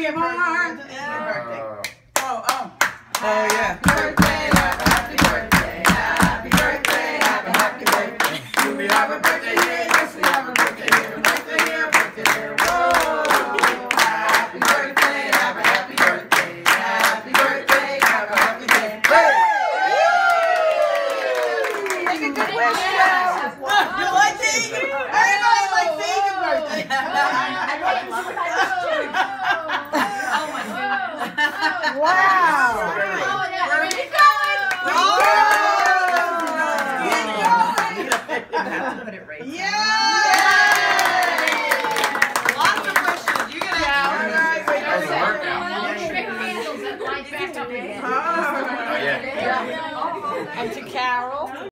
you born. Oh, yeah. Happy birthday, happy birthday, happy birthday, happy birthday. Do we have a birthday here? Yes, we have a birthday here. Birthday here, birthday here. Whoa! Happy birthday, happy birthday, happy birthday, happy birthday. Make a good wish. You like singing? Everybody likes singing birthday. Oh my goodness. Wow. Oh yeah, where are you going? Put it right. Lots of wishes. You're gonna have to. That was a workout. Candles that light back up again. Yeah. And to Carol.